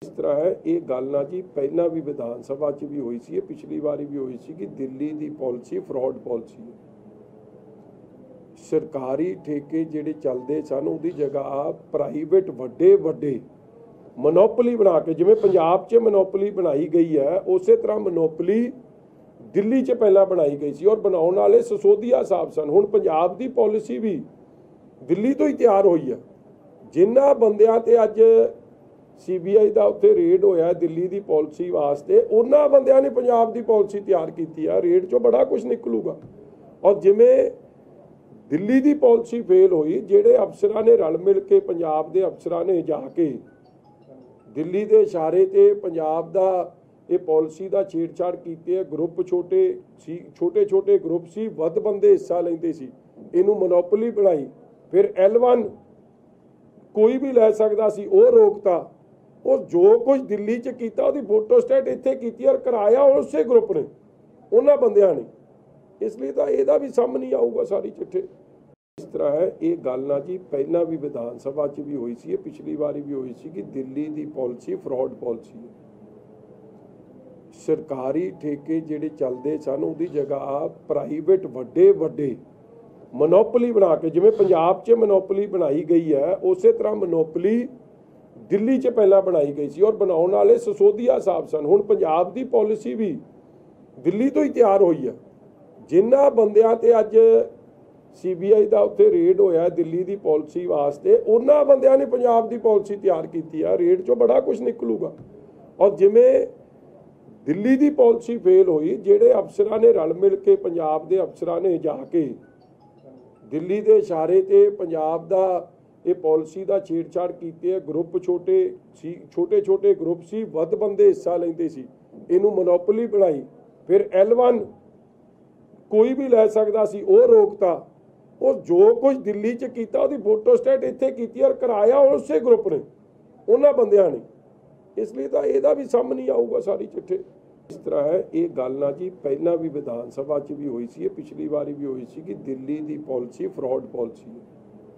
इस तरह है ये गल ना जी पहला भी विधान सभा च भी हुई सी, पिछली बारी भी हुई सी कि दिल्ली की पॉलिसी फ्रॉड पॉलिसी है। सरकारी ठेके जिहड़े चलते सन उहदी जगह प्राइवेट वड्डे वड्डे मोनोपली बना के, जिवें पंजाब च मोनोपली बनाई गई है उस तरह मोनोपली दिल्ली च पहला बनाई गई सी और बनाने वाले सिसोदिया साहब सन। हुण पंजाब की पॉलिसी भी दिल्ली तो ही तैयार हुई है। जिन्हां बंदियां ते अज CBI का उत्थे रेड होया दिल्ली की पॉलिसी वास्ते, उन्हां बंदियां ने पंजाब की पॉलिसी तैयार की है। रेड चो बड़ा कुछ निकलूगा। और जिवें दिल्ली की पॉलिसी फेल हुई, जिहड़े अफसरां ने रल मिल के पंजाब के अफसरां ने जाके दिल्ली के इशारे ते पंजाब का ये पॉलिसी का छेड़छाड़ की है। ग्रुप छोटे छोटे ग्रुप सी, वध बंदे हिस्सा लेंदे सी, इनू मोनोपली बनाई। फिर L1 कोई भी लै सकदा सी, वो रोकता। और जो कुछ दिल्ली च कीता उहदी फोटोस्टेट इत्थे कीती और कराया उसे ग्रुप ने, उन्हां बंदियां ने। इसलिए तो इहदा भी समझ नहीं आऊगा सारी चिट्ठे। इस तरह है ये गल ना जी पहला भी विधान सभा च भी हुई सी, पिछली बारी भी हुई सी कि दिल्ली की पॉलिसी फ्रॉड पॉलिसी है। सरकारी ठेके जिहड़े चलते सन उहदी जगह प्राइवेट वड्डे वड्डे मोनोपली बना के, जिवें पंजाब च मोनोपली बनाई गई है उस तरह मोनोपली दिल्ली च पहला बनाई गई सी और बनाने वाले सिसोदिया साहब सन। हुण पंजाब की पॉलिसी भी दिल्ली तो ही तैयार हुई है। जिन्हां बंदियां ते अज CBI का उत्थे रेड होया दिल्ली की पॉलिसी वास्ते, उन्हां बंदियां ने पंजाब की पॉलिसी तैयार की है। रेड चो बड़ा कुछ निकलूगा। और जिवें दिल्ली की पॉलिसी फेल हुई, जिहड़े अफसरां ने रल मिल के पंजाब के अफसरां ने जाके दिल्ली के इशारे ते पंजाब का ये पॉलिसी का छेड़छाड़ की है। ग्रुप छोटे छोटे ग्रुप सी, वध बंदे हिस्सा लेंदे सी, इनू मोनोपली बनाई। फिर L1 कोई भी लै सकदा सी, वो रोकता। और जो कुछ दिल्ली च कीता उहदी फोटोस्टेट इत्थे कीती और कराया उसे ग्रुप ने, उन्हां बंदियां ने। इसलिए तो इहदा भी समझ नहीं आऊगा सारी चिट्ठे। इस तरह है ये गल ना जी पहला भी विधान सभा च भी हुई सी, पिछली बारी भी हुई सी कि दिल्ली की पॉलिसी फ्रॉड पॉलिसी है।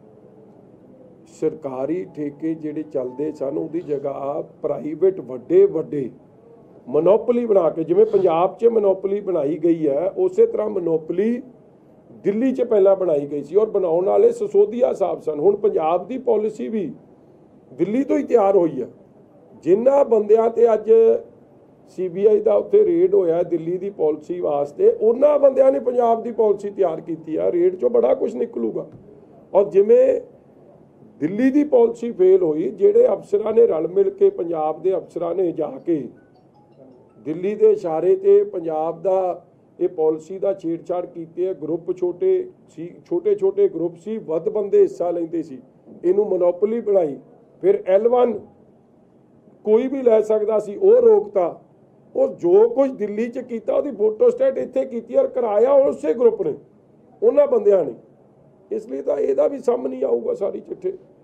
सरकारी ठेके जिहड़े चलते सन उहदी जगह प्राइवेट वड्डे वड्डे मोनोपली बना के, जिवें पंजाब च मोनोपली बनाई गई है उस तरह मोनोपली दिल्ली च पहला बनाई गई सी और बनाने वाले सिसोदिया साहब सन। हुण पंजाब की पॉलिसी भी दिल्ली तो ही तैयार हुई है। जिन्हां बंदियां ते अज CBI का उत्थे रेड होया दिल्ली की पॉलिसी वास्ते, उन्हां बंदियां ने पंजाब की पॉलिसी तैयार की है। रेड चो बड़ा कुछ निकलूगा। और जिवें दिल्ली की पॉलिसी फेल हुई, जिहड़े अफसरां ने रल मिल के पंजाब के अफसरां ने जाके दिल्ली के इशारे ते पंजाब का ये पॉलिसी का छेड़छाड़ की है। ग्रुप छोटे छोटे ग्रुप सी, वध बंदे हिस्सा लेंदे सी, इनू मोनोपली बनाई। फिर L1 कोई भी लै सकदा सी, वो रोकता। और जो कुछ दिल्ली च कीता उहदी फोटोस्टेट इत्थे कीती और कराया उसे ग्रुप ने, उन्हां बंदियां ने। इसलिए तो इहदा भी समझ नहीं आऊगा सारी चिट्ठे।